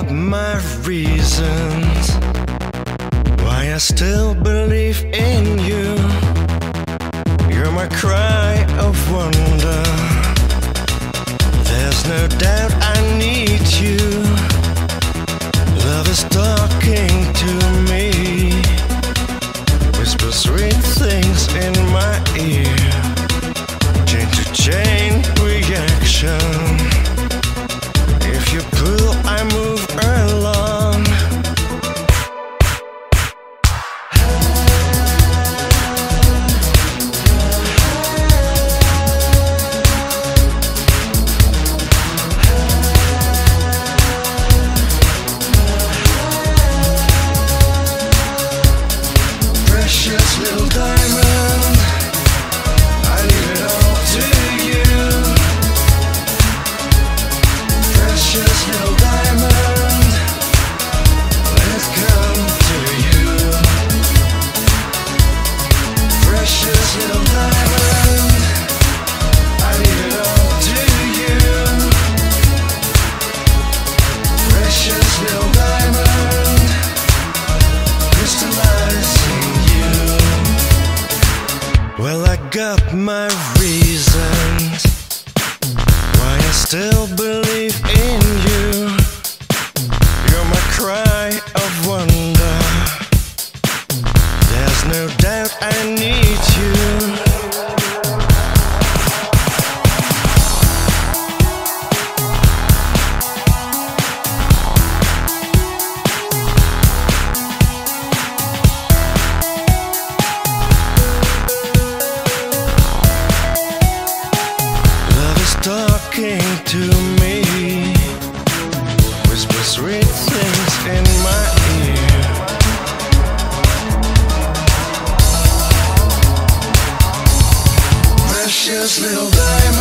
got my reasons why I still believe in you. You're my cry of wonder. There's no doubt I need you. Love is talking to me. Whisper sweet things in my ear. Chain to chain reaction. If you pull, I move along. Precious little diamond, I leave it all to you. Precious little diamond, let's come to you. Precious little diamond, I leave it all to you. Precious little diamond, crystallizing you. Well, I got my reasons why I still believe in you. You're my cry of wonder. There's no doubt I need you. Love is talking to me. Whisper sweet things in my ear. Precious little diamond,